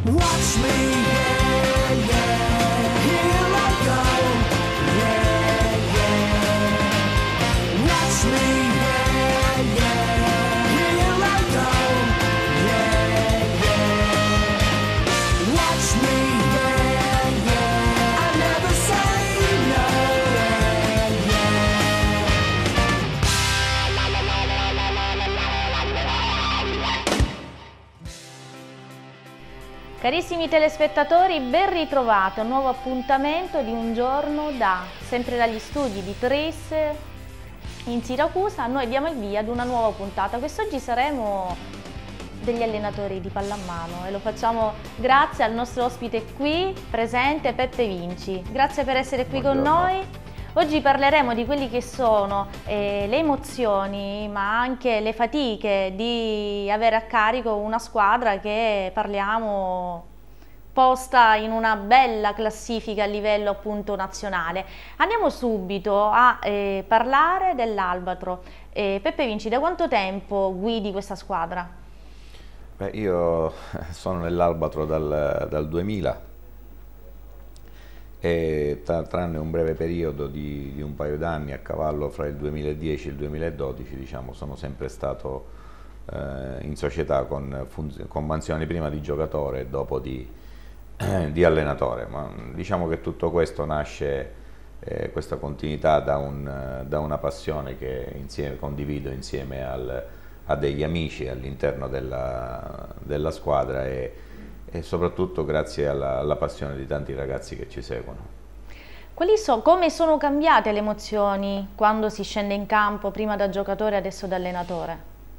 Watch me, yeah, yeah, here I go, yeah, yeah. Watch me, yeah, yeah, here I go, yeah, yeah. Watch me, yeah, yeah, I never say no, yeah, Carissimi telespettatori, ben ritrovato, un nuovo appuntamento di Un giorno da, sempre dagli studi di Tris in Siracusa. Noi diamo il via ad una nuova puntata. Quest'oggi saremo degli allenatori di pallamano e lo facciamo grazie al nostro ospite qui presente, Peppe Vinci. Grazie per essere qui con noi. Oggi parleremo di quelli che sono le emozioni, ma anche le fatiche di avere a carico una squadra che parliamo posta in una bella classifica a livello appunto nazionale. Andiamo subito a parlare dell'Albatro. Peppe Vinci, da quanto tempo guidi questa squadra? Beh, io sono nell'Albatro dal 2000. E tranne un breve periodo di un paio d'anni a cavallo fra il 2010 e il 2012, diciamo, sono sempre stato in società con mansioni prima di giocatore e dopo di allenatore, ma diciamo che tutto questo nasce, questa continuità da una passione che condivido insieme a degli amici all'interno della squadra e soprattutto grazie alla passione di tanti ragazzi che ci seguono. Come sono cambiate le emozioni quando si scende in campo, prima da giocatore e adesso da allenatore?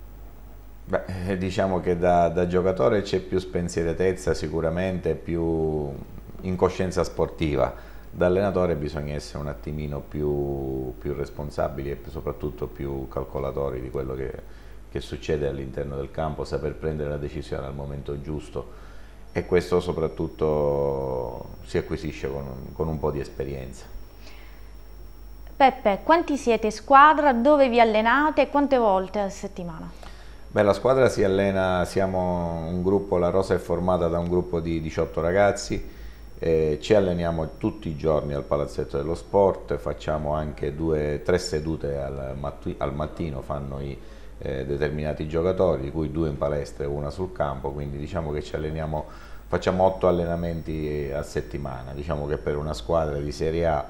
Beh, diciamo che da giocatore c'è più spensieratezza, sicuramente più incoscienza sportiva. Da allenatore bisogna essere un attimino più responsabili e soprattutto più calcolatori di quello che succede all'interno del campo, saper prendere la decisione al momento giusto. E questo soprattutto si acquisisce con un po' di esperienza. Peppe, quanti siete squadra, dove vi allenate e quante volte a settimana? Beh, la squadra si allena, siamo un gruppo, la rosa è formata da un gruppo di 18 ragazzi, ci alleniamo tutti i giorni al Palazzetto dello Sport, facciamo anche 2-3 sedute al mattino, fanno determinati giocatori, di cui 2 in palestra e 1 sul campo, quindi diciamo che ci alleniamo, facciamo 8 allenamenti a settimana. Diciamo che per una squadra di Serie A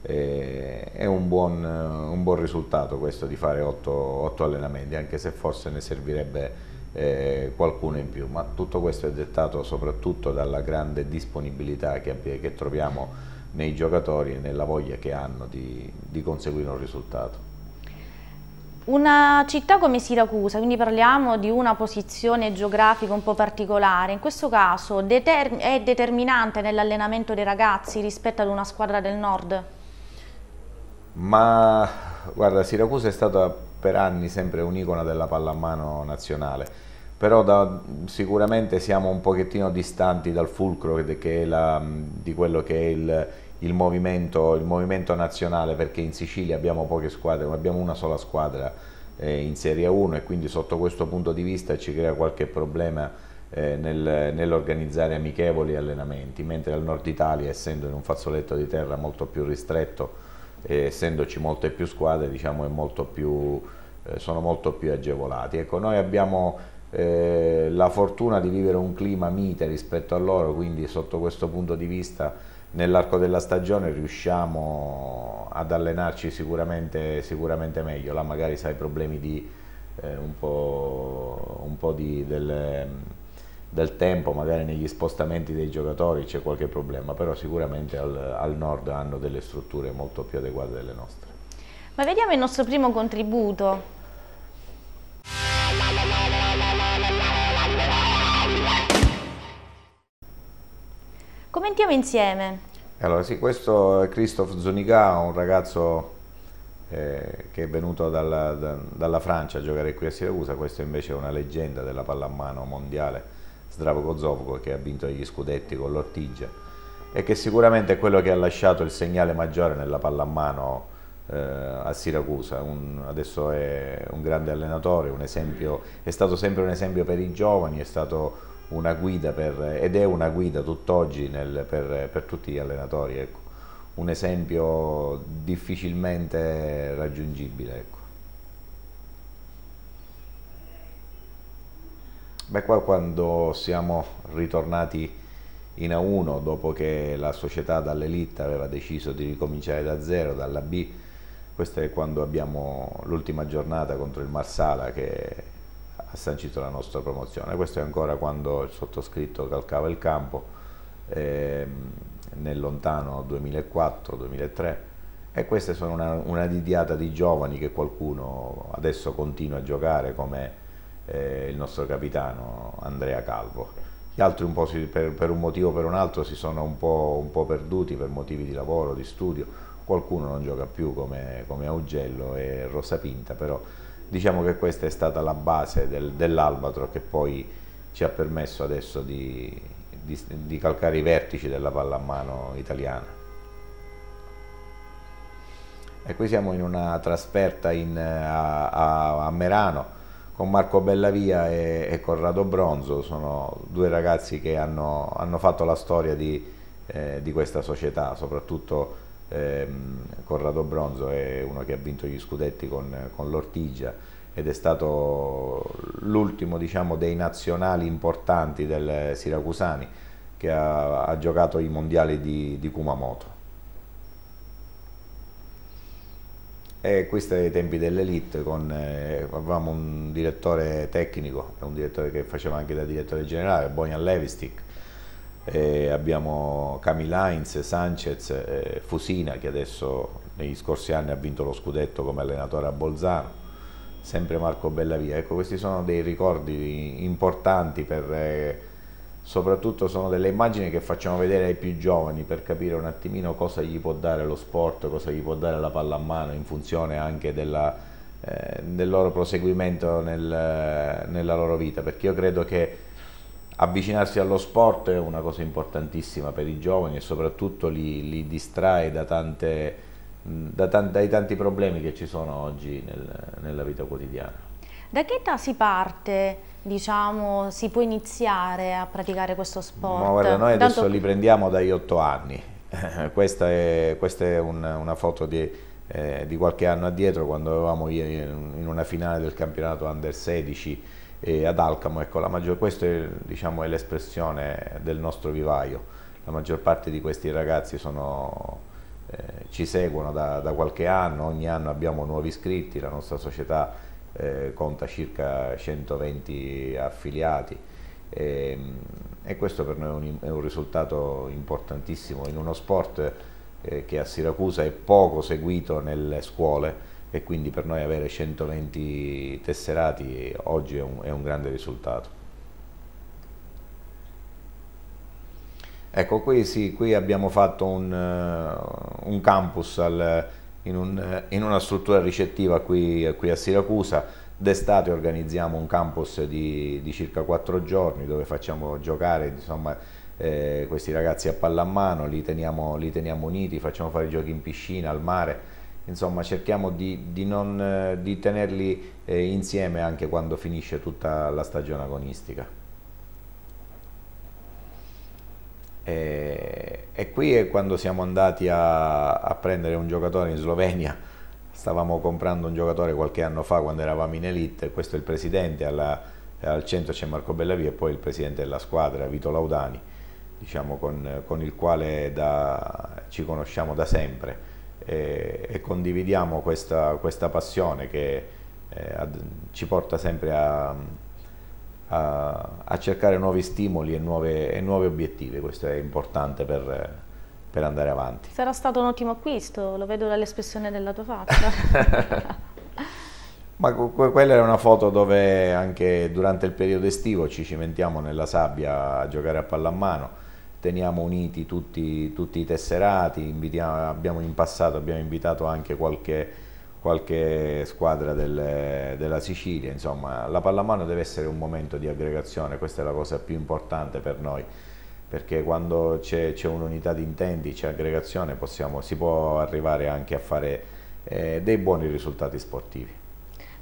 è un buon risultato questo di fare 8 allenamenti, anche se forse ne servirebbe qualcuno in più, ma tutto questo è dettato soprattutto dalla grande disponibilità che troviamo nei giocatori e nella voglia che hanno di conseguire un risultato. Una città come Siracusa, quindi parliamo di una posizione geografica un po' particolare, in questo caso è determinante nell'allenamento dei ragazzi rispetto ad una squadra del nord? Ma guarda, Siracusa è stata per anni sempre un'icona della pallamano nazionale, però sicuramente siamo un pochettino distanti dal fulcro di quello che è il movimento nazionale, perché in Sicilia abbiamo poche squadre, abbiamo una sola squadra in Serie 1 e quindi sotto questo punto di vista ci crea qualche problema nell'organizzare amichevoli e allenamenti, mentre al nord Italia, essendo in un fazzoletto di terra molto più ristretto, essendoci molte più squadre, diciamo, sono molto più agevolati. Ecco, noi abbiamo la fortuna di vivere un clima mite rispetto a loro, quindi sotto questo punto di vista nell'arco della stagione riusciamo ad allenarci sicuramente meglio. Là magari sai problemi di un po' del tempo, magari negli spostamenti dei giocatori c'è qualche problema, però sicuramente al nord hanno delle strutture molto più adeguate delle nostre. Ma vediamo il nostro primo contributo. Commentiamo insieme. Allora sì, questo è Christophe Zuniga, un ragazzo che è venuto dalla Francia a giocare qui a Siracusa. Questo invece è una leggenda della pallamano mondiale, Zdravko Zovko, che ha vinto gli scudetti con l'Ortigia e che sicuramente è quello che ha lasciato il segnale maggiore nella pallamano a Siracusa. Adesso è un grande allenatore, un esempio, è stato sempre un esempio per i giovani, è stato una guida ed è una guida tutt'oggi per tutti gli allenatori, ecco. Un esempio difficilmente raggiungibile, ecco. Beh, qua quando siamo ritornati in A1, dopo che la società dall'Elite aveva deciso di ricominciare da zero, dalla B, questo è quando abbiamo l'ultima giornata contro il Marsala che ha sancito la nostra promozione. Questo è ancora quando il sottoscritto calcava il campo, nel lontano 2004-2003, e queste sono una nidiata di giovani che qualcuno adesso continua a giocare, come il nostro capitano Andrea Calvo. Gli altri un po' per un motivo o per un altro si sono un po' perduti per motivi di lavoro, di studio, qualcuno non gioca più come Augello e Rosa Pinta, però diciamo che questa è stata la base dell'Albatro, che poi ci ha permesso adesso di calcare i vertici della pallamano italiana. E qui siamo in una trasferta a Merano con Marco Bellavia e Corrado Bronzo. Sono due ragazzi che hanno fatto la storia di questa società, soprattutto Corrado Bronzo è uno che ha vinto gli scudetti con l'Ortigia ed è stato l'ultimo, diciamo, dei nazionali importanti del siracusani, che ha giocato i mondiali di Kumamoto. E questo ai tempi dell'Elite, avevamo un direttore tecnico, un direttore che faceva anche da direttore generale, Bojan Levistik, abbiamo Camille Heinz, Sanchez, Fusina, che adesso negli scorsi anni ha vinto lo scudetto come allenatore a Bolzano, sempre Marco Bellavia. Ecco, questi sono dei ricordi importanti, soprattutto sono delle immagini che facciamo vedere ai più giovani per capire un attimino cosa gli può dare lo sport, cosa gli può dare la pallamano, in funzione anche del loro proseguimento nella loro vita, perché io credo che avvicinarsi allo sport è una cosa importantissima per i giovani e soprattutto li distrae dai tanti problemi che ci sono oggi nella vita quotidiana. Da che età si parte, diciamo, si può iniziare a praticare questo sport? Ma guarda, noi adesso li prendiamo dagli 8 anni. Questa è una foto di qualche anno addietro, quando avevamo in una finale del campionato Under 16 ad Alcamo. Ecco, questa è, diciamo, è l'espressione del nostro vivaio. La maggior parte di questi ragazzi ci seguono da qualche anno, ogni anno abbiamo nuovi iscritti, la nostra società conta circa 120 affiliati e questo per noi è un risultato importantissimo in uno sport che a Siracusa è poco seguito nelle scuole, e quindi per noi avere 120 tesserati oggi è un grande risultato. Ecco, qui abbiamo fatto un campus in una struttura ricettiva qui a Siracusa. D'estate organizziamo un campus di circa 4 giorni dove facciamo giocare, insomma, questi ragazzi a pallamano, li teniamo uniti, facciamo fare giochi in piscina, al mare, insomma cerchiamo di tenerli insieme anche quando finisce tutta la stagione agonistica. E qui è quando siamo andati a prendere un giocatore in Slovenia. Stavamo comprando un giocatore qualche anno fa quando eravamo in Elite. Questo è il presidente, al centro c'è Marco Bellavia e poi il presidente della squadra, Vito Laudani, diciamo, con il quale ci conosciamo da sempre e condividiamo questa passione che ci porta sempre a cercare nuovi stimoli e nuovi obiettivi. Questo è importante per andare avanti. Sarà stato un ottimo acquisto, lo vedo dall'espressione della tua faccia. Ma quella era una foto dove anche durante il periodo estivo ci cimentiamo nella sabbia a giocare a pallamano, teniamo uniti tutti i tesserati, in passato abbiamo invitato anche qualche squadra della Sicilia. Insomma, la pallamano deve essere un momento di aggregazione, questa è la cosa più importante per noi, perché quando c'è un'unità di intenti, c'è aggregazione, si può arrivare anche a fare dei buoni risultati sportivi.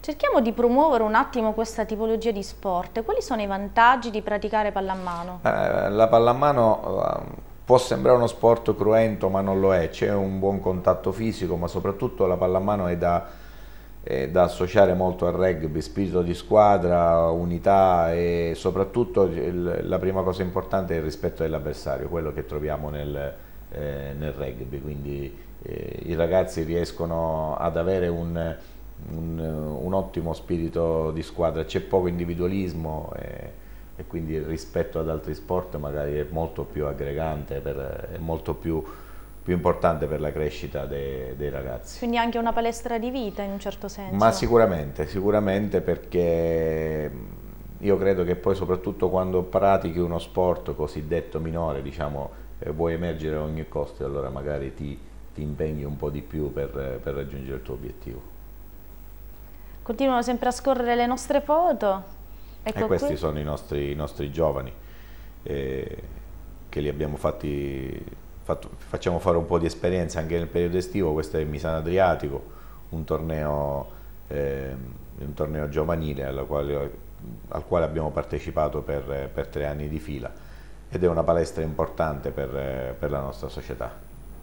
Cerchiamo di promuovere un attimo questa tipologia di sport. Quali sono i vantaggi di praticare pallamano? La pallamano può sembrare uno sport cruento, ma non lo è. C'è un buon contatto fisico, ma soprattutto la pallamano è da associare molto al rugby, spirito di squadra, unità e soprattutto la prima cosa importante è il rispetto dell'avversario, quello che troviamo nel rugby. Quindi i ragazzi riescono ad avere un ottimo spirito di squadra, c'è poco individualismo e quindi rispetto ad altri sport magari è molto più aggregante, è molto più importante per la crescita dei ragazzi. Quindi anche una palestra di vita in un certo senso? Ma sicuramente perché io credo che poi soprattutto quando pratichi uno sport cosiddetto minore, diciamo, vuoi emergere a ogni costo e allora magari ti impegni un po' di più per raggiungere il tuo obiettivo. Continuano sempre a scorrere le nostre foto. Ecco, E questi qui sono i nostri giovani, che li abbiamo facciamo fare un po' di esperienza anche nel periodo estivo. Questo è il Misano Adriatico, un torneo giovanile al quale abbiamo partecipato per 3 anni di fila ed è una palestra importante per la nostra società.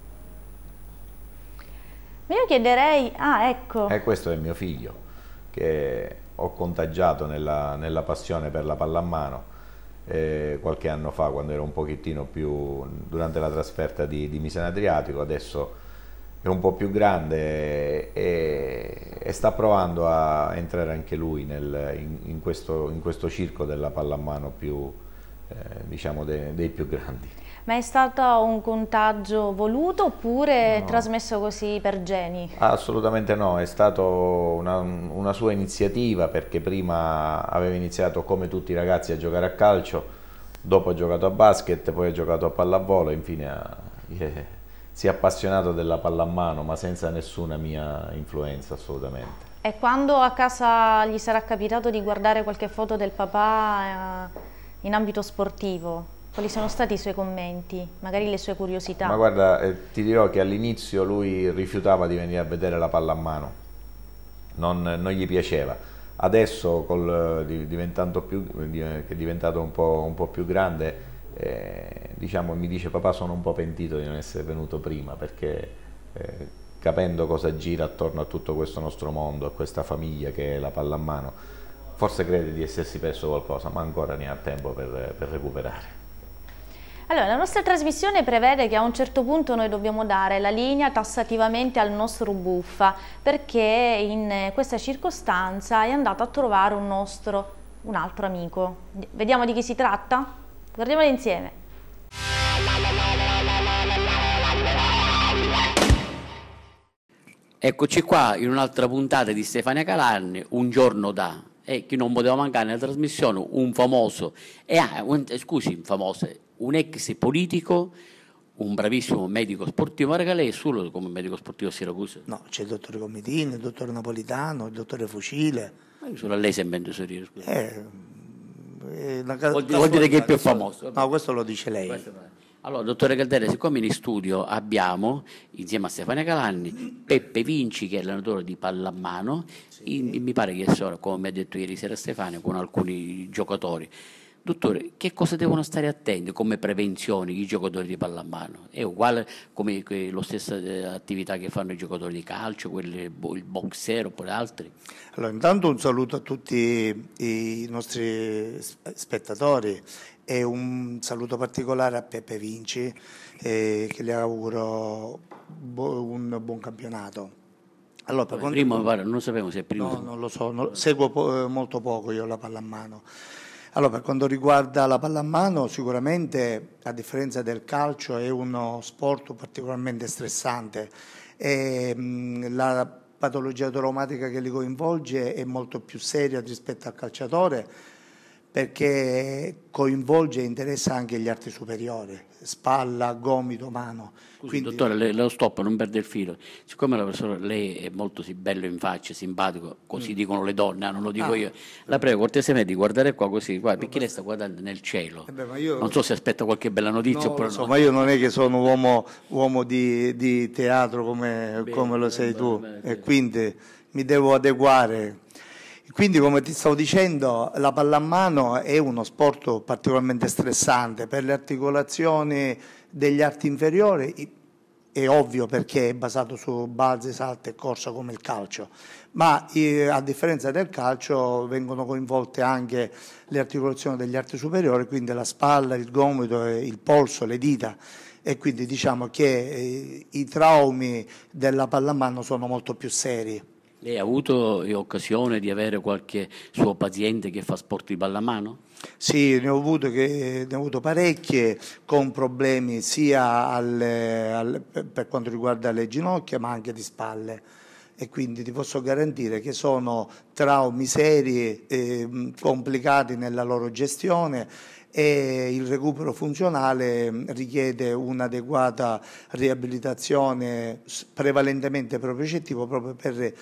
Ma io chiederei, ecco. E questo è mio figlio, che ho contagiato nella passione per la pallamano qualche anno fa, quando ero un pochettino più durante la trasferta di Misano Adriatico. Adesso è un po' più grande e sta provando a entrare anche lui in questo circo della pallamano più diciamo dei più grandi. Ma è stato un contagio voluto oppure No. trasmesso così per geni? Assolutamente no, è stata una sua iniziativa, perché prima aveva iniziato come tutti i ragazzi a giocare a calcio, dopo ha giocato a basket, poi ha giocato a pallavolo e infine si è appassionato della pallamano, ma senza nessuna mia influenza assolutamente. E quando a casa gli sarà capitato di guardare qualche foto del papà in ambito sportivo, quali sono stati i suoi commenti, magari le sue curiosità? Ma guarda, ti dirò che all'inizio lui rifiutava di venire a vedere la pallamano, non gli piaceva. Adesso che è diventato un po' più grande, diciamo, mi dice: papà, sono un po' pentito di non essere venuto prima, perché capendo cosa gira attorno a tutto questo nostro mondo, a questa famiglia che è la pallamano, forse crede di essersi perso qualcosa, ma ancora ne ha tempo per recuperare. Allora, la nostra trasmissione prevede che a un certo punto noi dobbiamo dare la linea tassativamente al nostro Buffa, perché in questa circostanza è andato a trovare un altro amico. Vediamo di chi si tratta? Guardiamolo insieme. Eccoci qua in un'altra puntata di Stefania Calarni, un giorno da, e chi non poteva mancare nella trasmissione, un famoso, un ex politico, un bravissimo medico sportivo. Ora che lei è solo come medico sportivo a Siracusa? No, c'è il dottore Comitini, il dottore Napolitano, il dottore Fucile. Ma io solo a lei sembra sorridere, scusa. Vuol dire che è più famoso. No, questo lo dice lei. Allora, dottore Caldera, siccome in studio abbiamo, insieme a Stefania Calanni, Peppe Vinci, che è allenatore di pallamano, mi pare che sono, come mi ha detto ieri sera Stefania, con alcuni giocatori. Dottore, che cosa devono stare attenti come prevenzione i giocatori di pallamano? È uguale come la stessa attività che fanno i giocatori di calcio, il boxer oppure altri? Allora, intanto un saluto a tutti i nostri spettatori e un saluto particolare a Peppe Vinci, che le auguro un buon campionato. Allora, Non sapevo se è primo. No, non lo so, seguo molto poco io la pallamano. Allora, per quanto riguarda la pallamano, sicuramente, a differenza del calcio, è uno sport particolarmente stressante e la patologia traumatica che li coinvolge è molto più seria rispetto al calciatore, perché coinvolge e interessa anche gli arti superiori, spalla, gomito, mano. Scusi, Quindi, dottore, lo stop, non perde il filo. Siccome la persona, lei è molto bello in faccia, simpatico, così dicono le donne, non lo dico io, la prego cortesemente di guardare qua così, guarda, perché lei sta guardando nel cielo. ma io, non so se aspetta qualche bella notizia oppure no. Ma io non è che sono uomo di teatro come lo sei tu, e quindi mi devo adeguare. Quindi, come ti stavo dicendo, la pallamano è uno sport particolarmente stressante per le articolazioni degli arti inferiori, è ovvio perché è basato su balzi, salti e corsa come il calcio, ma a differenza del calcio vengono coinvolte anche le articolazioni degli arti superiori, quindi la spalla, il gomito, il polso, le dita, e quindi diciamo che i traumi della pallamano sono molto più seri. Lei ha avuto occasione di avere qualche suo paziente che fa sport di pallamano? Sì, ne ho avuto parecchie con problemi sia per quanto riguarda le ginocchia ma anche di spalle, e quindi ti posso garantire che sono traumi seri, complicati nella loro gestione, e il recupero funzionale richiede un'adeguata riabilitazione prevalentemente propriocettivo proprio per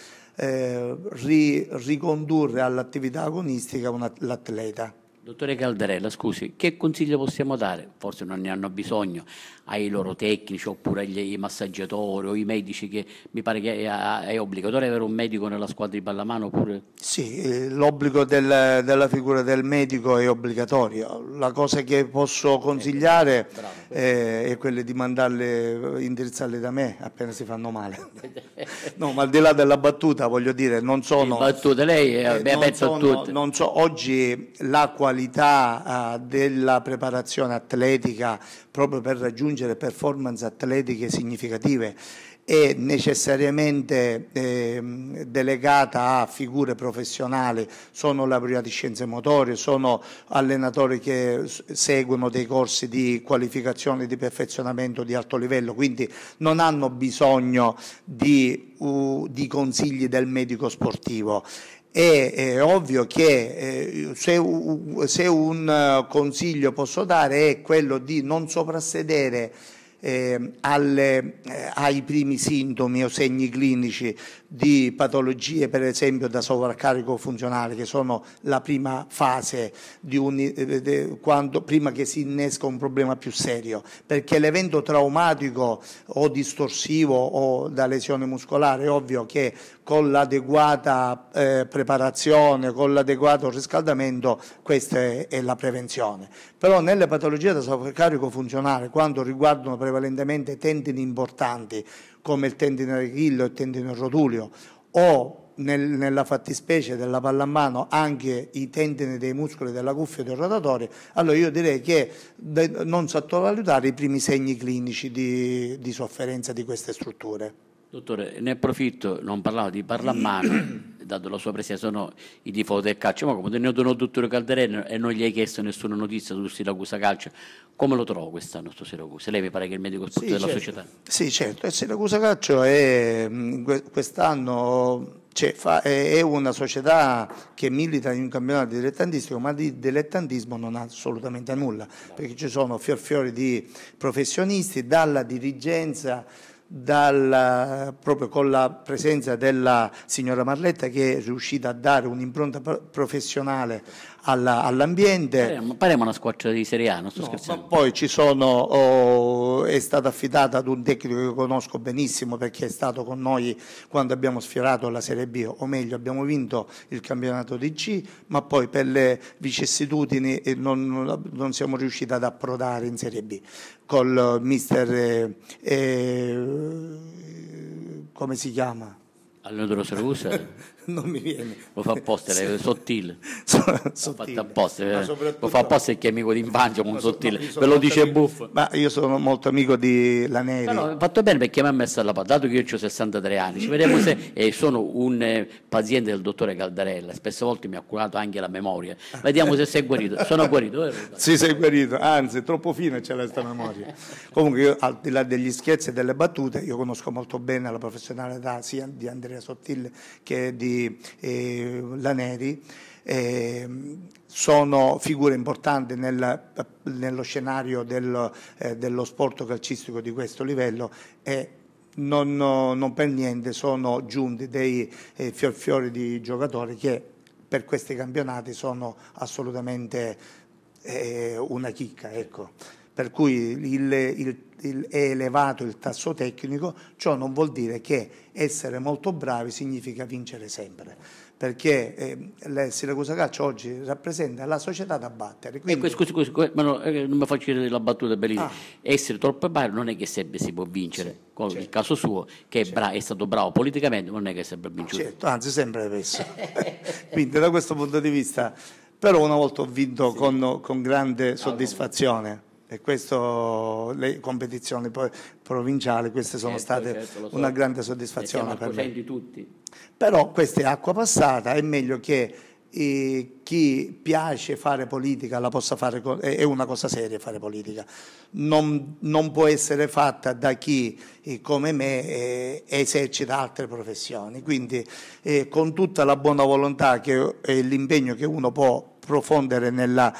ricondurre all'attività agonistica l'atleta. Dottore Caldarella, scusi, che consiglio possiamo dare? Forse non ne hanno bisogno ai loro tecnici oppure ai massaggiatori o ai medici, che mi pare che è obbligatorio avere un medico nella squadra di pallamano oppure... Sì, l'obbligo della figura del medico è obbligatorio. La cosa che posso consigliare è quella di indirizzarle da me appena si fanno male. No, ma al di là della battuta, voglio dire, non sono... battute, lei è aperto a tutte. Oggi la qualità della preparazione atletica proprio per raggiungere performance atletiche significative è necessariamente delegata a figure professionali, sono laureati in scienze motorie, sono allenatori che seguono dei corsi di qualificazione, di perfezionamento di alto livello, quindi non hanno bisogno di consigli del medico sportivo. È ovvio che se un consiglio posso dare è quello di non soprassedere ai primi sintomi o segni clinici di patologie, per esempio da sovraccarico funzionale, che sono la prima fase prima che si innesca un problema più serio, perché l'evento traumatico o distorsivo o da lesione muscolare è ovvio che con l'adeguata preparazione, con l'adeguato riscaldamento, questa è la prevenzione. Però nelle patologie da sovraccarico funzionale, quando riguardano prevalentemente tendini importanti come il tendine d'Achille o il tendine rotuleo, o nella fattispecie della pallamano anche i tendini dei muscoli della cuffia e del rotatorio, allora io direi che non sottovalutare i primi segni clinici di sofferenza di queste strutture. Dottore, ne approfitto, non parlavo di pallamano, dato la sua presenza, sono i tifosi del calcio, ma come ne ho il dottore Caldarella e non gli hai chiesto nessuna notizia su Siracusa Calcio, come lo trovo quest'anno sto Siracusa? Lei mi pare che è il medico sportivo della società. Sì, certo, e Siracusa Calcio quest'anno è una società che milita in un campionato dilettantistico, ma di dilettantismo non ha assolutamente nulla, perché ci sono fiori di professionisti, dalla dirigenza, proprio con la presenza della signora Marletta, che è riuscita a dare un'impronta professionale all'ambiente. Parliamo una squadra di Serie A, non sto scherzando. Ma poi è stata affidata ad un tecnico che io conosco benissimo, perché è stato con noi quando abbiamo sfiorato la Serie B, o meglio abbiamo vinto il campionato di C, ma poi per le vicissitudini non siamo riusciti ad approdare in Serie B col mister come si chiama? Allenatore Siracusa? Non mi viene. Lo fa apposta, è sottile. Sottile. Fatto apposta, lo fa apposta perché è amico d'infanzia, un sottile, ve lo dice buffo. Ma io sono molto amico di Laneri. No, fatto bene perché mi ha messo alla dato che io ho 63 anni, ci vediamo se sono un paziente del dottore Caldarella, spesse volte mi ha curato anche la memoria, vediamo se sei guarito. Sono guarito, Sì, sei guarito, anzi è troppo fine c'è questa memoria. Comunque io, al di là degli scherzi e delle battute, io conosco molto bene la professionalità sia di Andrea Sottile che di Laneri. Sono figure importanti nello scenario dello sport calcistico di questo livello, e non per niente sono giunti dei fiori di giocatori che per questi campionati sono assolutamente una chicca, ecco. Per cui è elevato il tasso tecnico. Ciò non vuol dire che essere molto bravi significa vincere sempre, perché il Siracusa Calcio oggi rappresenta la società da battere. Quindi... Scusi, ma non mi faccio dire la battuta bellissima. Essere troppo bravo non è che sempre si può vincere, con il caso suo, che è stato bravo politicamente, non è che è sempre vinciuto. Certo, anzi sempre perso. Quindi da questo punto di vista, però una volta ho vinto con grande soddisfazione. E questo, le competizioni provinciali, queste sono state una grande soddisfazione per me. Tutti. Però questa è acqua passata, è meglio che chi piace fare politica la possa fare, è una cosa seria fare politica, non può essere fatta da chi come me esercita altre professioni, quindi con tutta la buona volontà e l'impegno che uno può profondere nella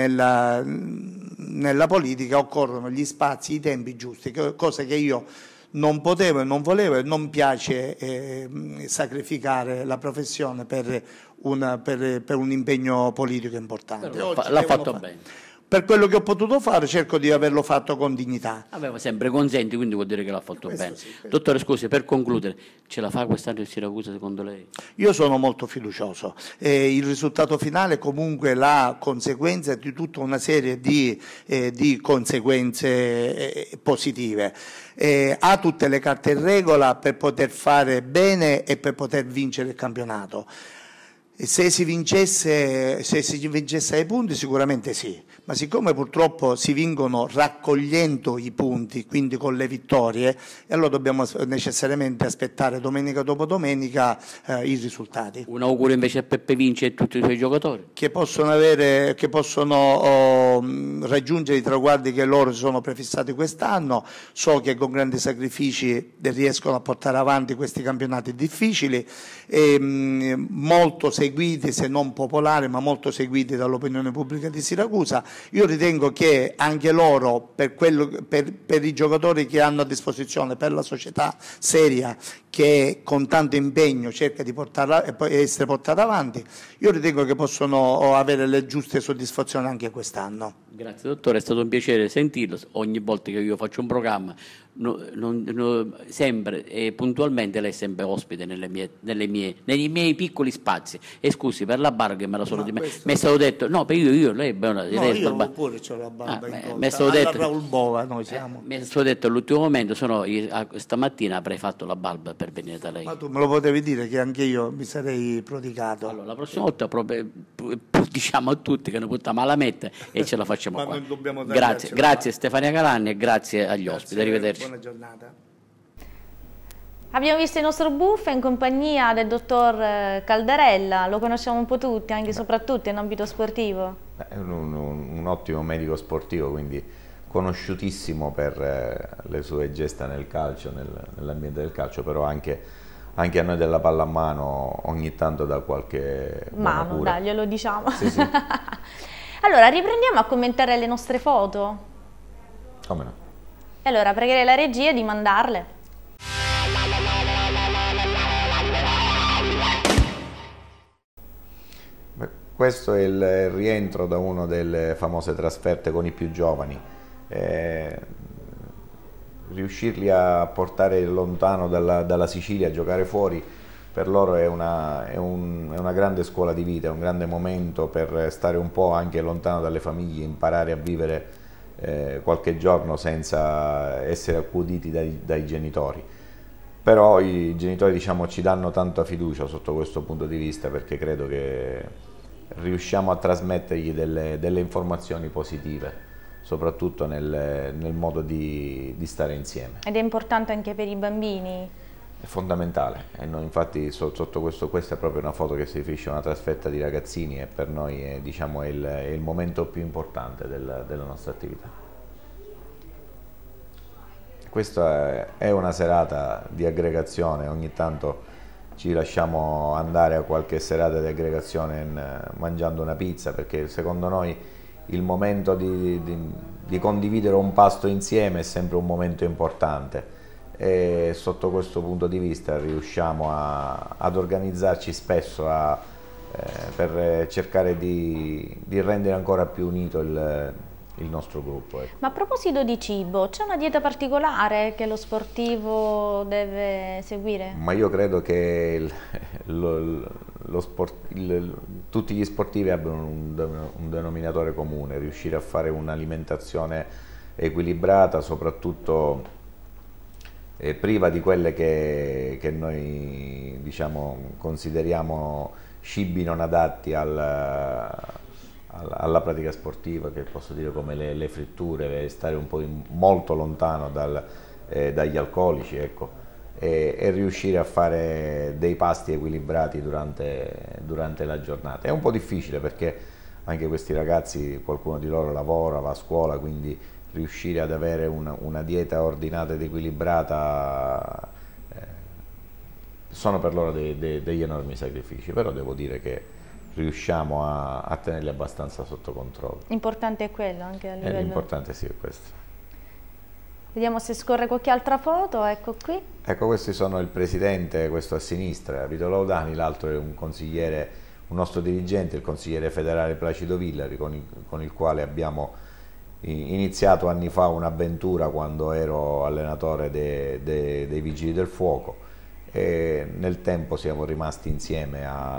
politica, occorrono gli spazi, i tempi giusti, cosa che io non potevo e non volevo, e non piace sacrificare la professione per un impegno politico importante. L'ha fatto bene. Per quello che ho potuto fare cerco di averlo fatto con dignità. Aveva sempre consenti, quindi vuol dire che l'ha fatto bene. Sì, Dottore, scusi, per concludere, ce la fa quest'anno il Siracusa secondo lei? Io sono molto fiducioso. Il risultato finale è comunque la conseguenza di tutta una serie di conseguenze positive. Ha tutte le carte in regola per poter fare bene e per poter vincere il campionato. Se si vincesse ai punti sicuramente sì, ma siccome purtroppo si vincono raccogliendo i punti, quindi con le vittorie, e allora dobbiamo necessariamente aspettare domenica dopo domenica i risultati. Un augurio invece a Peppe Vinci e a tutti i suoi giocatori? Che possono raggiungere i traguardi che loro si sono prefissati quest'anno. So che con grandi sacrifici riescono a portare avanti questi campionati difficili, molto seguiti, se non popolari, ma molto seguiti dall'opinione pubblica di Siracusa. Io ritengo che anche loro, per i giocatori che hanno a disposizione, per la società seria che con tanto impegno cerca di essere portata avanti, io ritengo che possono avere le giuste soddisfazioni anche quest'anno. Grazie dottore, è stato un piacere sentirlo. Ogni volta che io faccio un programma, sempre e puntualmente lei è sempre ospite nei miei piccoli spazi. E scusi per la barba che me la sono dimenticata. Mi è stato detto, no, per io lei io pure c'ho la barba in mi è stato detto, Raul Bova noi siamo. Mi è stato detto all'ultimo momento, stamattina avrei fatto la barba per venire da lei. Ma tu me lo potevi dire che anche io mi sarei prodigato. Allora, la prossima volta diciamo a tutti che ne portiamo alla metta e ce la facciamo Ma qua. non dobbiamo Grazie Stefania Calanni e grazie agli ospiti. Arrivederci. Buona giornata. Abbiamo visto il nostro buffo in compagnia del dottor Caldarella, lo conosciamo un po' tutti, anche e soprattutto in ambito sportivo. È un ottimo medico sportivo, quindi conosciutissimo per le sue gesta nel calcio, nell'ambiente del calcio, però anche a noi della pallamano ogni tanto da qualche buona cura. Dai, glielo diciamo. Sì. Allora, riprendiamo a commentare le nostre foto. Come no? E allora, pregherei la regia di mandarle. Questo è il rientro da una delle famose trasferte con i più giovani. Riuscirli a portare lontano dalla Sicilia, a giocare fuori, per loro è una grande scuola di vita, è un grande momento per stare un po' anche lontano dalle famiglie, imparare a vivere qualche giorno senza essere accuditi dai genitori. Però i genitori, diciamo, ci danno tanta fiducia sotto questo punto di vista, perché credo che riusciamo a trasmettergli delle informazioni positive, soprattutto nel modo di stare insieme. Ed è importante anche per i bambini. È fondamentale, e noi infatti sotto questa è proprio una foto che si riferisce a una trasferta di ragazzini, e per noi è, diciamo, è il momento più importante della nostra attività. Questa è una serata di aggregazione, ogni tanto ci lasciamo andare a qualche serata di aggregazione mangiando una pizza, perché secondo noi il momento di condividere un pasto insieme è sempre un momento importante, e sotto questo punto di vista riusciamo ad organizzarci spesso per cercare di rendere ancora più unito il nostro gruppo. Ma a proposito di cibo, c'è una dieta particolare che lo sportivo deve seguire? Ma io credo che tutti gli sportivi abbiano un denominatore comune, riuscire a fare un'alimentazione equilibrata, soprattutto priva di quelle che noi diciamo, consideriamo cibi non adatti alla pratica sportiva, che posso dire come le fritture, stare un po' molto lontano dagli alcolici, ecco. E riuscire a fare dei pasti equilibrati durante la giornata. È un po' difficile perché anche questi ragazzi, qualcuno di loro lavora, va a scuola, quindi riuscire ad avere una dieta ordinata ed equilibrata sono per loro degli enormi sacrifici, però devo dire che riusciamo a tenerli abbastanza sotto controllo. L'importante è quello anche a livello... L'importante sì è questo. Vediamo se scorre qualche altra foto, ecco qui. Ecco, questi sono il presidente, questo a sinistra, Vito Laudani, l'altro è un consigliere, un nostro dirigente, il consigliere federale Placido Villari, con il quale abbiamo iniziato anni fa un'avventura quando ero allenatore dei Vigili del Fuoco, e nel tempo siamo rimasti insieme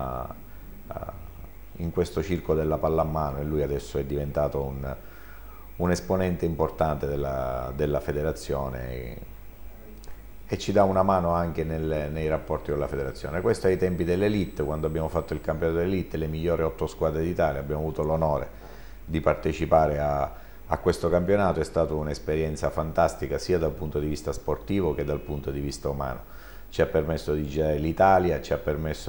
in questo circo della pallamano, e lui adesso è diventato un esponente importante della federazione e ci dà una mano anche nei rapporti con la federazione. Questo ai tempi dell'Elite, quando abbiamo fatto il campionato dell'Elite, le migliori 8 squadre d'Italia, abbiamo avuto l'onore di partecipare a questo campionato. È stata un'esperienza fantastica sia dal punto di vista sportivo che dal punto di vista umano. Ci ha permesso di girare l'Italia, ci ha permesso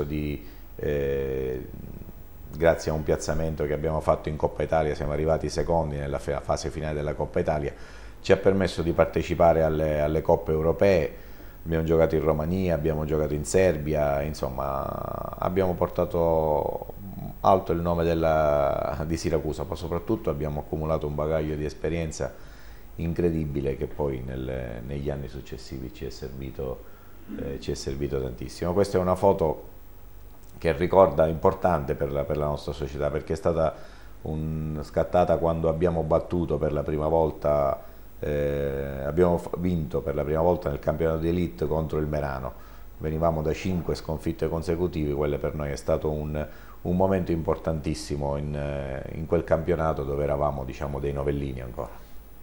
grazie a un piazzamento che abbiamo fatto in Coppa Italia, siamo arrivati secondi nella fase finale della Coppa Italia, ci ha permesso di partecipare alle Coppe Europee, abbiamo giocato in Romania, abbiamo giocato in Serbia, insomma abbiamo portato alto il nome di Siracusa, ma soprattutto abbiamo accumulato un bagaglio di esperienza incredibile che poi negli anni successivi ci è servito tantissimo. Questa è una foto che ricorda importante per la nostra società, perché è stata scattata quando abbiamo battuto per la prima volta, abbiamo vinto per la prima volta nel campionato di Elite contro il Merano. Venivamo da 5 sconfitte consecutive, quelle per noi è stato un momento importantissimo in quel campionato dove eravamo, diciamo, dei novellini ancora.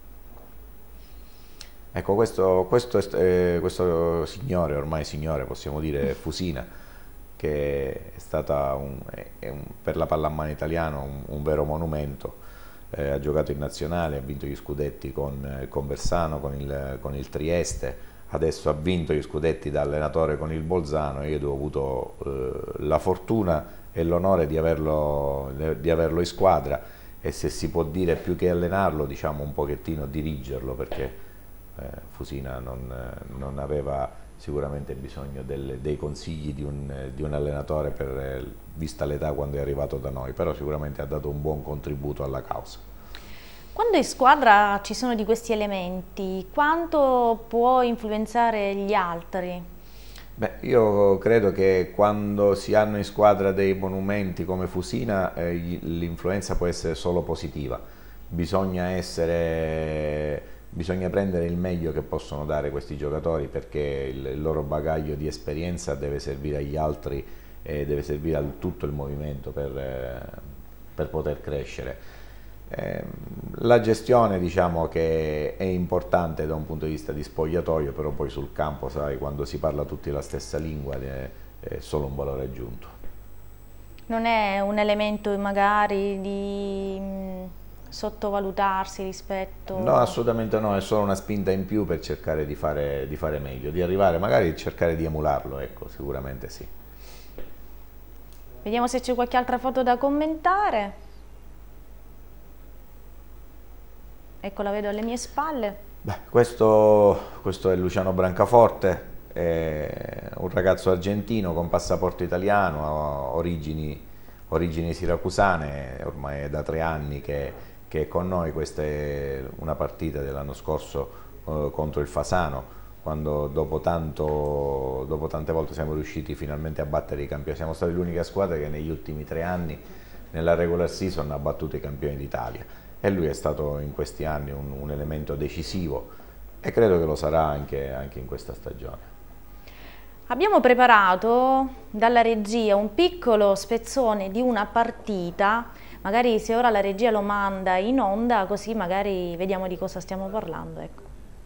Ecco, questo signore, ormai signore possiamo dire, Fusina, che è stata per la pallamano italiana un vero monumento, ha giocato in nazionale, ha vinto gli scudetti con Bersano, con il Trieste, adesso ha vinto gli scudetti da allenatore con il Bolzano, e io ho avuto la fortuna e l'onore di averlo in squadra, e se si può dire più che allenarlo, diciamo un pochettino dirigerlo, perché Fusina non aveva sicuramente bisogno dei consigli di un allenatore vista l'età quando è arrivato da noi, però sicuramente ha dato un buon contributo alla causa. Quando in squadra ci sono di questi elementi, quanto può influenzare gli altri? Beh, io credo che quando si hanno in squadra dei monumenti come Fusina, l'influenza può essere solo positiva. Bisogna prendere il meglio che possono dare questi giocatori, perché il loro bagaglio di esperienza deve servire agli altri e deve servire a tutto il movimento per poter crescere. La gestione, diciamo, che è importante da un punto di vista di spogliatoio, però poi sul campo, sai, quando si parla tutti la stessa lingua è solo un valore aggiunto. Non è un elemento magari di sottovalutarsi rispetto... No, assolutamente no, è solo una spinta in più per cercare di fare meglio, di arrivare, magari cercare di emularlo, ecco, sicuramente sì. Vediamo se c'è qualche altra foto da commentare. Ecco, la vedo alle mie spalle. Beh, questo è Luciano Brancaforte, è un ragazzo argentino con passaporto italiano, origini siracusane, ormai è da 3 anni che è con noi. Questa è una partita dell'anno scorso contro il Fasano, quando dopo tante volte siamo riusciti finalmente a battere i campioni. Siamo stati l'unica squadra che negli ultimi 3 anni nella regular season ha battuto i campioni d'Italia, e lui è stato in questi anni un elemento decisivo, e credo che lo sarà anche in questa stagione. Abbiamo preparato dalla regia un piccolo spezzone di una partita, magari se ora la regia lo manda in onda, così magari vediamo di cosa stiamo parlando, ecco.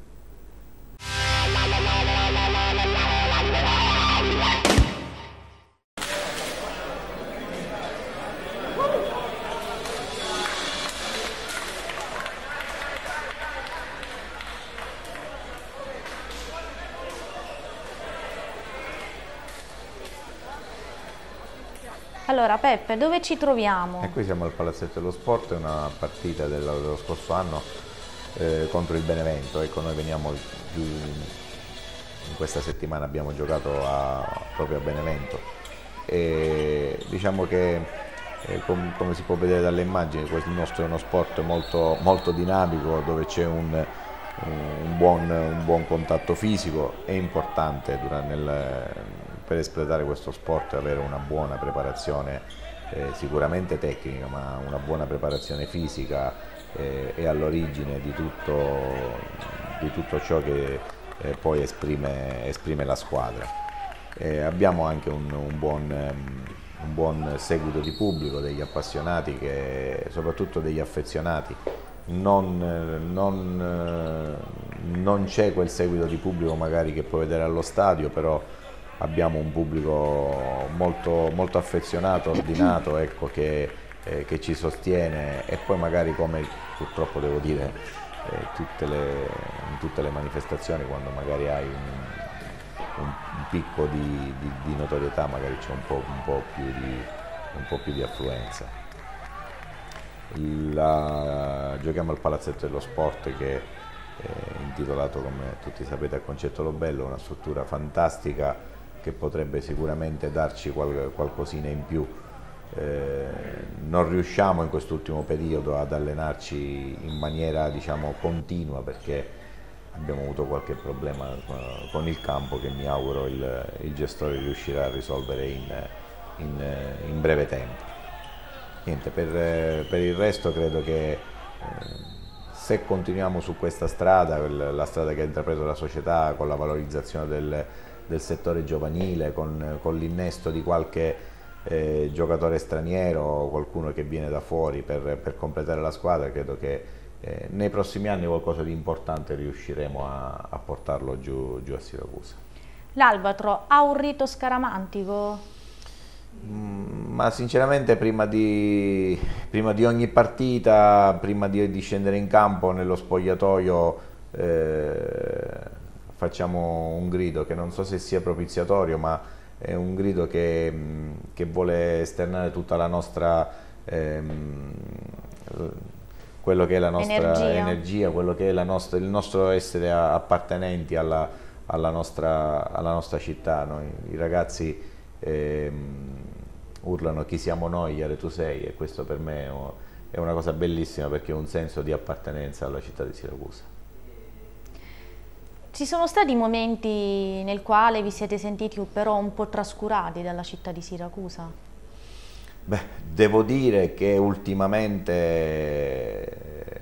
Allora Peppe, dove ci troviamo? E qui siamo al Palazzetto dello Sport, è una partita dello scorso anno contro il Benevento. Ecco, noi veniamo giù, in questa settimana abbiamo giocato proprio a Benevento e diciamo che come si può vedere dalle immagini, il nostro è uno sport molto, molto dinamico, dove c'è un buon contatto fisico. È importante per espletare questo sport avere una buona preparazione sicuramente tecnica, ma una buona preparazione fisica è all'origine di tutto ciò che poi esprime la squadra. Abbiamo anche un buon seguito di pubblico, degli appassionati, soprattutto degli affezionati. Non c'è quel seguito di pubblico magari che puoi vedere allo stadio, però abbiamo un pubblico molto, molto affezionato, ordinato, ecco, che ci sostiene, e poi magari, come purtroppo devo dire in tutte le manifestazioni, quando magari hai un picco di notorietà, magari c'è un po' più di affluenza. Giochiamo al Palazzetto dello Sport, che è intitolato, come tutti sapete, a Concetto Lobello, una struttura fantastica che potrebbe sicuramente darci qualcosina in più. Non riusciamo in quest'ultimo periodo ad allenarci in maniera, diciamo, continua, perché abbiamo avuto qualche problema con il campo che mi auguro il gestore riuscirà a risolvere in breve tempo. Niente, per il resto credo che se continuiamo su questa strada, la strada che ha intrapreso la società, con la valorizzazione del settore giovanile, con l'innesto di qualche giocatore straniero o qualcuno che viene da fuori per completare la squadra, credo che nei prossimi anni qualcosa di importante riusciremo a portarlo giù a Siracusa. L'Albatro ha un rito scaramantico? Ma sinceramente prima di ogni partita, prima di scendere in campo, nello spogliatoio facciamo un grido che non so se sia propiziatorio, ma è un grido che vuole esternare tutta la nostra quello che è la nostra energia, quello che è il nostro essere appartenenti alla nostra città. I ragazzi urlano "chi siamo noi, Iare tu sei", e questo per me è una cosa bellissima, perché è un senso di appartenenza alla città di Siracusa. Ci sono stati momenti nel quale vi siete sentiti però un po' trascurati dalla città di Siracusa? Beh, devo dire che ultimamente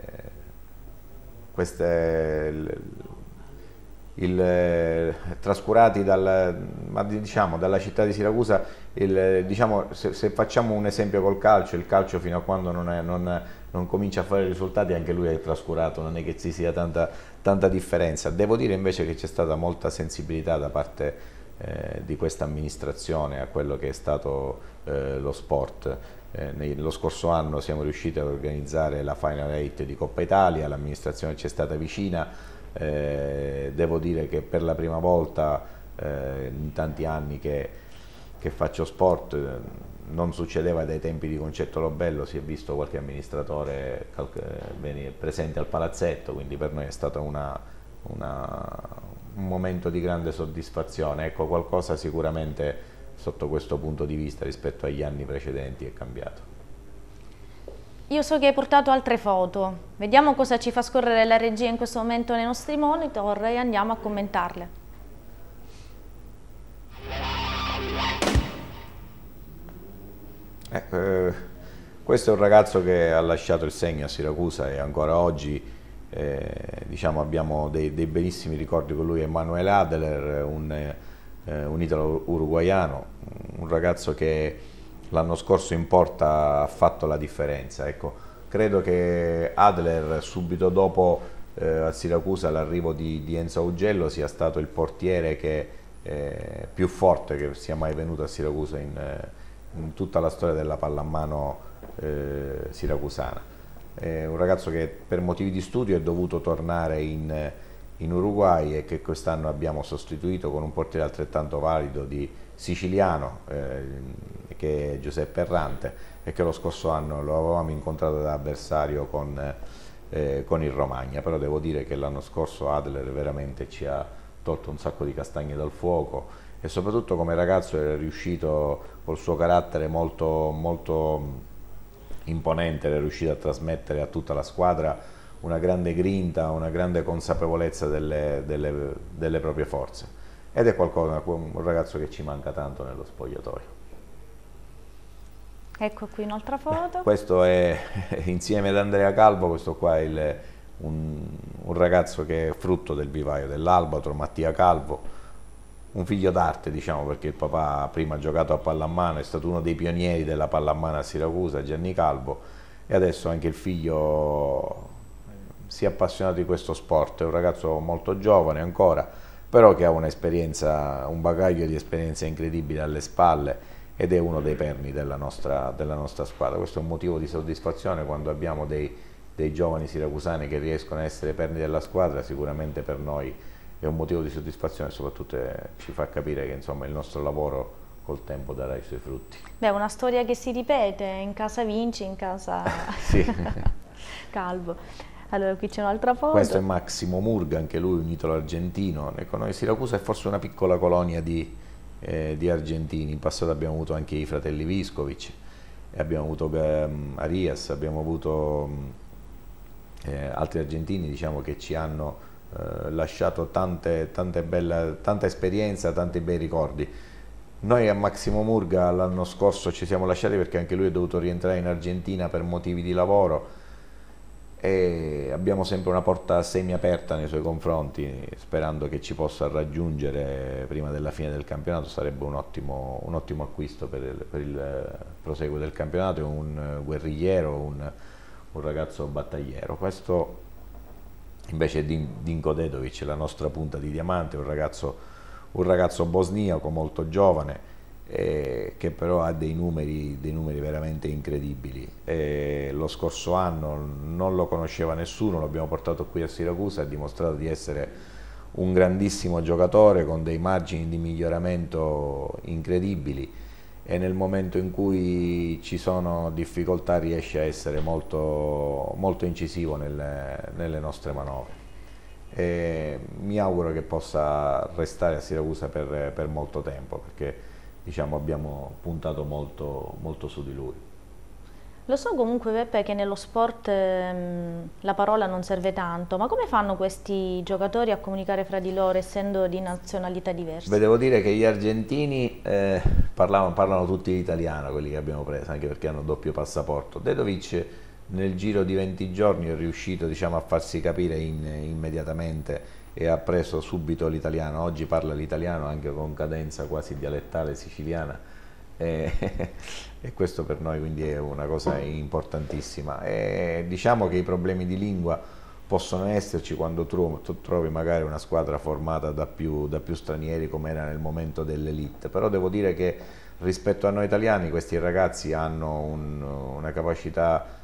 trascurati dalla città di Siracusa, diciamo, se facciamo un esempio col calcio, il calcio fino a quando non comincia a fare risultati anche lui è trascurato, non è che ci sia tanta differenza. Devo dire invece che c'è stata molta sensibilità da parte di questa amministrazione a quello che è stato lo sport. Lo scorso anno siamo riusciti ad organizzare la Final 8 di Coppa Italia, l'amministrazione ci è stata vicina. Devo dire che per la prima volta in tanti anni che faccio sport, non succedeva dai tempi di Concetto Lobello, si è visto qualche amministratore presente al palazzetto, quindi per noi è stato un momento di grande soddisfazione. Ecco, qualcosa sicuramente sotto questo punto di vista rispetto agli anni precedenti è cambiato. Io so che hai portato altre foto, vediamo cosa ci fa scorrere la regia in questo momento nei nostri monitor e andiamo a commentarle. Questo è un ragazzo che ha lasciato il segno a Siracusa e ancora oggi diciamo, abbiamo dei bellissimi ricordi con lui. Emanuele Adler, un italo-uruguaiano, un ragazzo che l'anno scorso in porta ha fatto la differenza. Ecco, credo che Adler, subito dopo a Siracusa l'arrivo di Enzo Augello, sia stato il portiere più forte che sia mai venuto a Siracusa in tutta la storia della pallamano siracusana. È un ragazzo che per motivi di studio è dovuto tornare in Uruguay e che quest'anno abbiamo sostituito con un portiere altrettanto valido siciliano, che è Giuseppe Errante, e che lo scorso anno lo avevamo incontrato da avversario con il Romagna. Però devo dire che l'anno scorso Adler veramente ci ha tolto un sacco di castagne dal fuoco, e soprattutto come ragazzo era riuscito, col suo carattere molto, molto imponente, era riuscito a trasmettere a tutta la squadra una grande grinta, una grande consapevolezza delle proprie forze, ed è un ragazzo che ci manca tanto nello spogliatoio. Ecco qui un'altra foto. Questo è insieme ad Andrea Calvo. Questo qua è un ragazzo che è frutto del vivaio dell'Albatro, Mattia Calvo, un figlio d'arte, diciamo, perché il papà prima ha giocato a pallamano, è stato uno dei pionieri della pallamano a Siracusa, Gianni Calvo, e adesso anche il figlio si è appassionato di questo sport. È un ragazzo molto giovane ancora, però che ha un'esperienza, un bagaglio di esperienza incredibile alle spalle, ed è uno dei perni della nostra squadra. Questo è un motivo di soddisfazione quando abbiamo dei giovani siracusani che riescono a essere perni della squadra. Sicuramente per noi è un motivo di soddisfazione, e soprattutto ci fa capire che insomma il nostro lavoro col tempo darà i suoi frutti. Beh, una storia che si ripete: in casa Vinci, in casa Sì. Calvo. Allora, qui c'è un'altra foto. Questo è Massimo Murga, anche lui un italo-argentino. Ecco, noi Siracusa è forse una piccola colonia di argentini. In passato abbiamo avuto anche i fratelli Viscovic, e abbiamo avuto Arias, abbiamo avuto altri argentini, diciamo, che ci hanno lasciato tanta esperienza, tanti bei ricordi. Noi a Massimo Murga l'anno scorso ci siamo lasciati perché anche lui è dovuto rientrare in Argentina per motivi di lavoro, e abbiamo sempre una porta semi-aperta nei suoi confronti, sperando che ci possa raggiungere prima della fine del campionato. Sarebbe un ottimo acquisto per il proseguo del campionato. È un guerrigliero, un ragazzo battagliero. Questo invece è Dinko Dedovic, la nostra punta di diamante, un ragazzo bosniaco molto giovane, che però ha dei numeri veramente incredibili. Lo scorso anno non lo conosceva nessuno, l'abbiamo portato qui a Siracusa, ha dimostrato di essere un grandissimo giocatore con dei margini di miglioramento incredibili, e nel momento in cui ci sono difficoltà riesce a essere molto, molto incisivo nelle nostre manovre. Mi auguro che possa restare a Siracusa per molto tempo, perché diciamo abbiamo puntato molto su di lui. Lo so comunque, Peppe, che nello sport la parola non serve tanto, ma come fanno questi giocatori a comunicare fra di loro, essendo di nazionalità diverse? Beh, devo dire che gli argentini parlano tutti l'italiano, quelli che abbiamo preso, anche perché hanno doppio passaporto. Dedovic nel giro di 20 giorni è riuscito, diciamo, a farsi capire immediatamente, e ha preso subito l'italiano. Oggi parla l'italiano anche con cadenza quasi dialettale siciliana, e questo per noi quindi è una cosa importantissima. Diciamo che i problemi di lingua possono esserci quando tu trovi magari una squadra formata da più stranieri, come era nel momento dell'elite, però devo dire che rispetto a noi italiani questi ragazzi hanno una capacità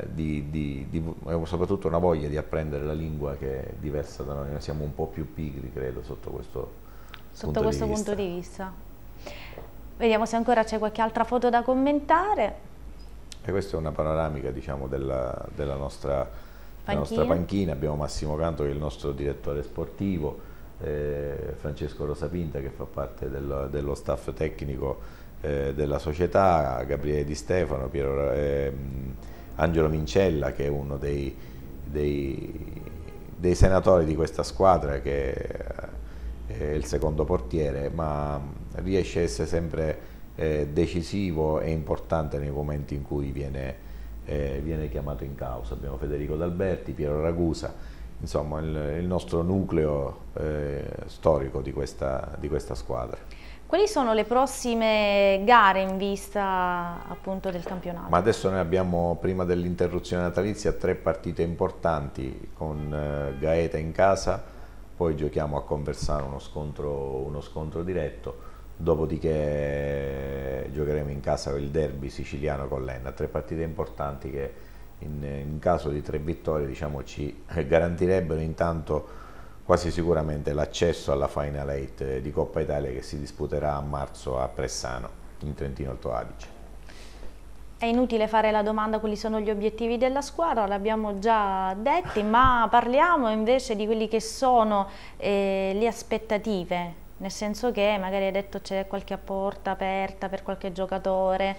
soprattutto una voglia di apprendere la lingua che è diversa da noi. Noi siamo un po' più pigri, credo, sotto questo punto di vista. Vediamo se ancora c'è qualche altra foto da commentare. E questa è una panoramica, diciamo, della nostra panchina. Abbiamo Massimo Canto, che è il nostro direttore sportivo, Francesco Rosapinta, che fa parte dello staff tecnico della società, Gabriele Di Stefano, Angelo Mincella, che è uno dei senatori di questa squadra, che è il secondo portiere, ma riesce a essere sempre decisivo e importante nei momenti in cui viene chiamato in causa. Abbiamo Federico D'Alberti, Piero Ragusa, insomma, il nostro nucleo storico di questa squadra. Quali sono le prossime gare in vista appunto del campionato? Ma adesso noi abbiamo, prima dell'interruzione natalizia, 3 partite importanti con Gaeta in casa, poi giochiamo a Conversano uno scontro diretto, dopodiché giocheremo in casa il derby siciliano con l'Enna. 3 partite importanti che in caso di 3 vittorie, diciamo, ci garantirebbero intanto quasi sicuramente l'accesso alla Final 8 di Coppa Italia, che si disputerà a marzo a Pressano, in Trentino Alto Adige. È inutile fare la domanda quali sono gli obiettivi della squadra, l'abbiamo già detti, ma parliamo invece di quelli che sono le aspettative, nel senso che magari hai detto c'è qualche porta aperta per qualche giocatore,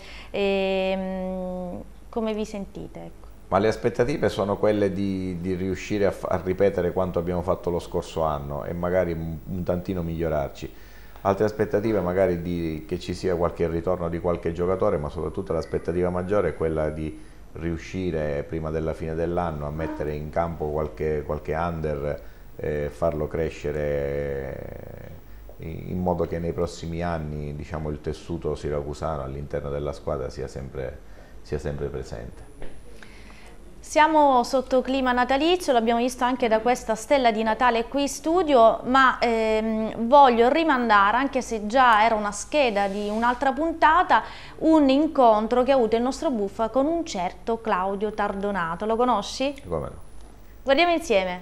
come vi sentite? Ecco. Ma le aspettative sono quelle di riuscire a ripetere quanto abbiamo fatto lo scorso anno e magari un tantino migliorarci. Altre aspettative magari che ci sia qualche ritorno di qualche giocatore, ma soprattutto l'aspettativa maggiore è quella di riuscire prima della fine dell'anno a mettere in campo qualche under, farlo crescere in modo che nei prossimi anni, diciamo, il tessuto siracusano all'interno della squadra sia sempre presente. Siamo sotto clima natalizio, l'abbiamo visto anche da questa stella di Natale qui in studio, ma voglio rimandare, anche se già era una scheda di un'altra puntata, un incontro che ha avuto il nostro Buffa con un certo Claudio Tardonato. Lo conosci? Come no? Guardiamo insieme.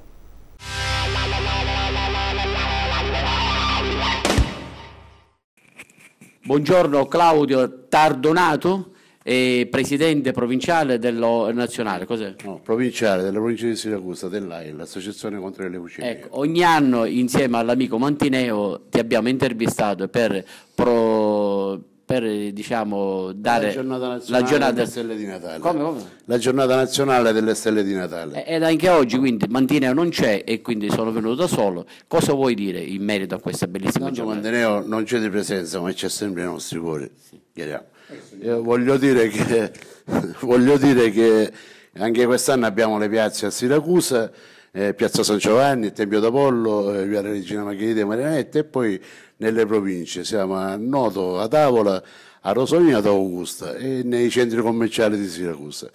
Buongiorno Claudio Tardonato, presidente provinciale dello nazionale, cos'è? No, provinciale della provincia di Siracusa, dell'AIL, l'Associazione contro le leucemie. Ecco, ogni anno insieme all'amico Mantineo ti abbiamo intervistato per diciamo, dare la giornata nazionale delle stelle di Natale. Come? La giornata nazionale delle stelle di Natale. Ed anche oggi quindi Mantineo non c'è e quindi sono venuto da solo. Cosa vuoi dire in merito a questa bellissima giornata? Manteneo non c'è di presenza, ma c'è sempre nei nostri cuori. Io voglio dire che anche quest'anno abbiamo le piazze a Siracusa, Piazza San Giovanni, Tempio d'Apollo, Via Regina Margherita e Marianetta, e poi nelle province siamo a Noto, a Tavola, a Rosolina, ad Augusta e nei centri commerciali di Siracusa.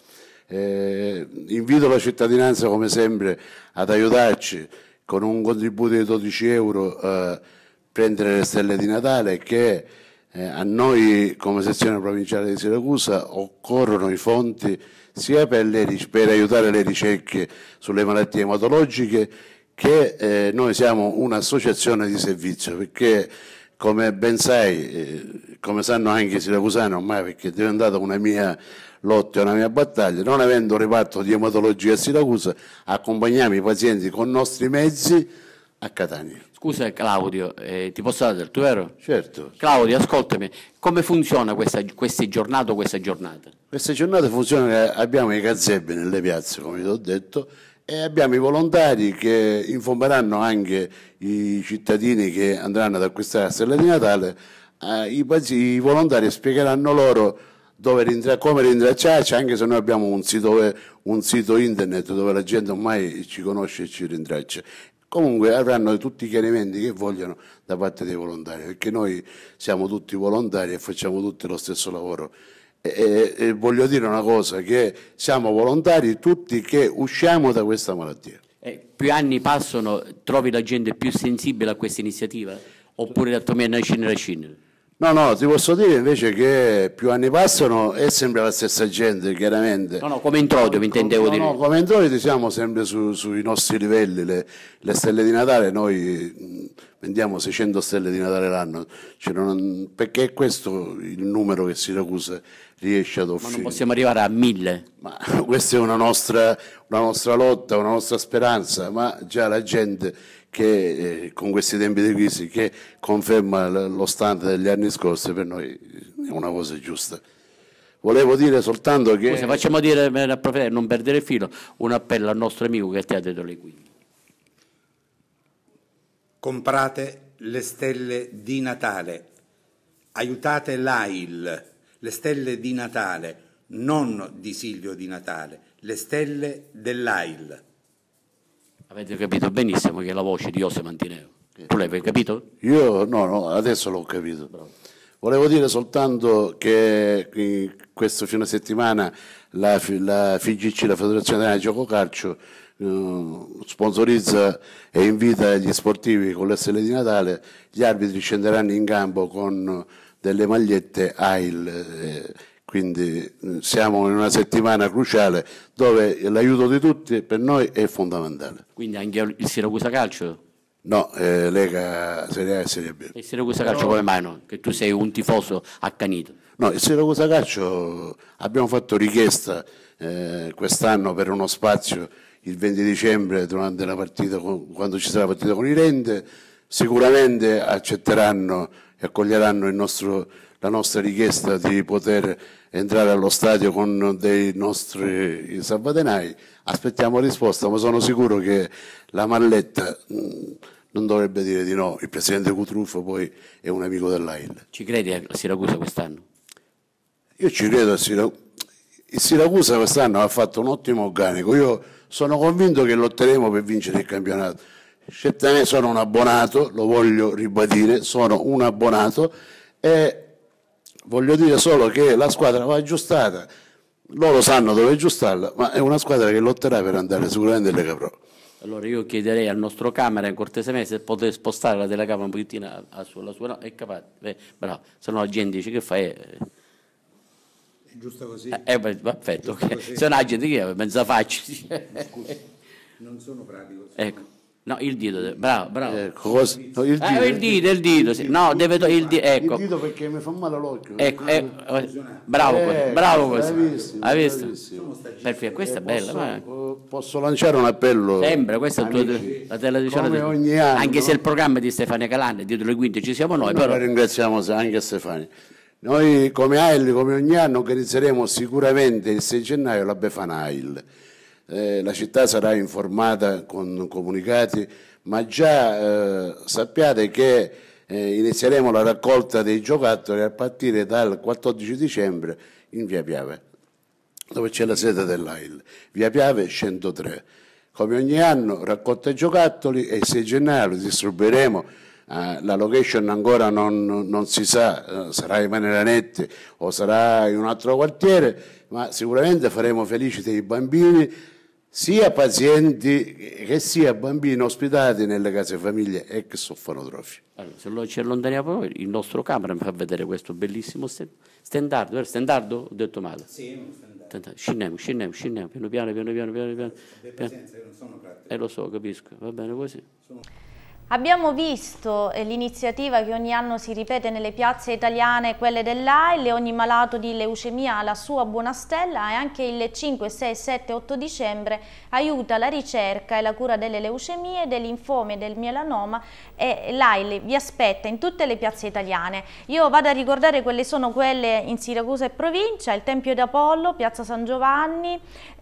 Invito la cittadinanza come sempre ad aiutarci con un contributo di 12 euro a prendere le stelle di Natale, che a noi come sezione provinciale di Siracusa occorrono i fondi sia per aiutare le ricerche sulle malattie ematologiche, che noi siamo un'associazione di servizio, perché come ben sai, come sanno anche i siracusani ormai, perché è diventata una mia lotta e una mia battaglia, non avendo reparto di ematologia a Siracusa, accompagniamo i pazienti con i nostri mezzi a Catania. Scusa Claudio, ti posso dare del tuo, vero? Certo. Claudio, ascoltami, come funziona questa giornata? Queste giornate funzionano che abbiamo i gazzebi nelle piazze, come ti ho detto, e abbiamo i volontari che informeranno anche i cittadini che andranno ad acquistare la stella di Natale. I volontari spiegheranno loro come rintracciarci, anche se noi abbiamo un sito internet dove la gente ormai ci conosce e ci rintraccia. Comunque avranno tutti i chiarimenti che vogliono da parte dei volontari, perché noi siamo tutti volontari e facciamo tutti lo stesso lavoro. E voglio dire una cosa, che siamo volontari tutti che usciamo da questa malattia. Più anni passano, trovi la gente più sensibile a questa iniziativa? Oppure da tomare una scina? No, ti posso dire invece che più anni passano è sempre la stessa gente, chiaramente. No, come introito mi intendevo dire. No, come introito siamo sempre sui nostri livelli, le stelle di Natale, noi vendiamo 600 stelle di Natale l'anno, perché è questo il numero che Siracusa riesce ad offrire. Ma non possiamo arrivare a 1000? Ma questa è una nostra lotta, una nostra speranza, ma già la gente che con questi tempi di crisi, che conferma lo standard degli anni scorsi, per noi è una cosa giusta. Volevo dire soltanto che... Scusa, facciamo dire, non perdere il filo, un appello al nostro amico che ti ha detto le quinte. Comprate le stelle di Natale, aiutate l'AIL, le stelle di Natale, non di Silvio Di Natale, le stelle dell'AIL. Avete capito benissimo che la voce di José Mantineo. Tu l'hai capito? Io no, adesso l'ho capito. Volevo dire soltanto che questo fine settimana la FIGC, la Federazione Italiana di Gioco Calcio, sponsorizza e invita gli sportivi con le stelle di Natale. Gli arbitri scenderanno in campo con delle magliette AIL, quindi siamo in una settimana cruciale dove l'aiuto di tutti per noi è fondamentale. Quindi anche il Siracusa Calcio? No, Lega Serie A e Serie B. Il Siracusa Calcio come mai no? Che tu sei un tifoso accanito. No, il Siracusa Calcio abbiamo fatto richiesta quest'anno per uno spazio il 20 dicembre durante la partita, quando ci sarà la partita con i Rende, sicuramente accetteranno e accoglieranno la nostra richiesta di poter entrare allo stadio con dei nostri salvadenai. Aspettiamo risposta, ma sono sicuro che la Malletta non dovrebbe dire di no. Il presidente Cutruffo poi è un amico dell'AIL. Ci credi a Siracusa quest'anno? Io ci credo a Siracusa. Il Siracusa quest'anno ha fatto un ottimo organico. Io sono convinto che lotteremo per vincere il campionato. Certamente sono un abbonato, lo voglio ribadire, sono un abbonato e voglio dire solo che la squadra va aggiustata. Loro sanno dove aggiustarla, ma è una squadra che lotterà per andare sicuramente in Lega Pro. Allora io chiederei al nostro camera cortesemente se potete spostare la telecamera un pochettino sulla sua, no, è capace, bravo, se no la gente dice che fai. È giusto così? Perfetto, okay. Se no la gente che è mezza faccia. Non sono pratico. Ecco. No, il dito, bravo. Ecco, no, il dito, sì. No, deve il dito, ecco. Il dito perché mi fa male l'occhio. Ecco, bravo così. Hai visto? Perfetto, questa è bella. Posso lanciare un appello? Sempre, questa amici, è la televisione. come ogni anno, anche se il programma è di Stefania Calanni, dietro le quinte ci siamo noi, però. Ringraziamo anche Stefania. Noi come AIL, come ogni anno, organizzeremo sicuramente il 6 gennaio la Befana AIL. La città sarà informata con comunicati, ma già sappiate che inizieremo la raccolta dei giocattoli a partire dal 14 dicembre in Via Piave, dove c'è la sede dell'AIL, Via Piave 103. Come ogni anno raccolta giocattoli e il 6 gennaio li distribuiremo. La location ancora non si sa, sarà in Maneranetti o sarà in un altro quartiere, ma sicuramente faremo felici dei bambini, sia pazienti che sia bambini ospitati nelle case famiglie ex orfanotrofi. Allora, se lo ci allontaniamo, il nostro camera mi fa vedere questo bellissimo stendardo. È stendardo? Ho detto male? Sì, uno stendardo. Scendiamo, piano piano. Pazienza, io non sono pratico. Lo so, capisco, va bene così. Abbiamo visto l'iniziativa che ogni anno si ripete nelle piazze italiane, quelle dell'AIL, e ogni malato di leucemia ha la sua buona stella, e anche il 5, 6, 7, 8 dicembre aiuta la ricerca e la cura delle leucemie, dei linfomi e del mielanoma, e l'AIL vi aspetta in tutte le piazze italiane. Io vado a ricordare quelle sono quelle in Siracusa e provincia: il Tempio d'Apollo, Piazza San Giovanni,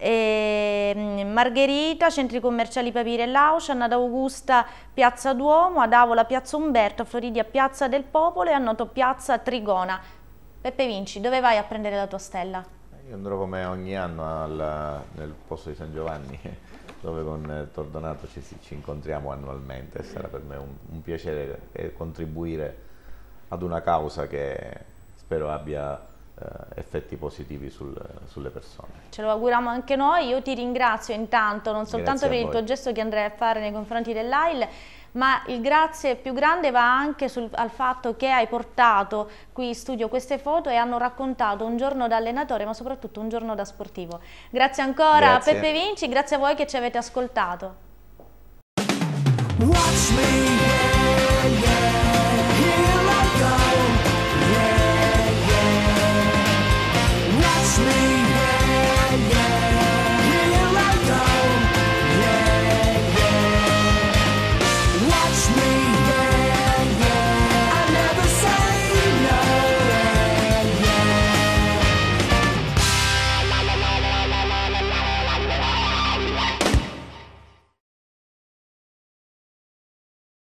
Margherita, Centri Commerciali Papiri e Lauscian, ad Augusta Piazza Duomo, ad Avola Piazza Umberto, a Floridia Piazza del Popolo e a Noto Piazza Trigona. Peppe Vinci, dove vai a prendere la tua stella? Io andrò come ogni anno nel posto di San Giovanni, dove con Tordonato ci incontriamo annualmente. Sarà per me un piacere contribuire ad una causa che spero abbia effetti positivi sulle persone. Ce lo auguriamo anche noi. Io ti ringrazio intanto non soltanto per il tuo gesto che andrai a fare nei confronti dell'AIL, ma il grazie più grande va anche al fatto che hai portato qui in studio queste foto e hanno raccontato un giorno da allenatore, ma soprattutto un giorno da sportivo. Grazie ancora. Grazie. Peppe Vinci, grazie a voi che ci avete ascoltato. Watch me.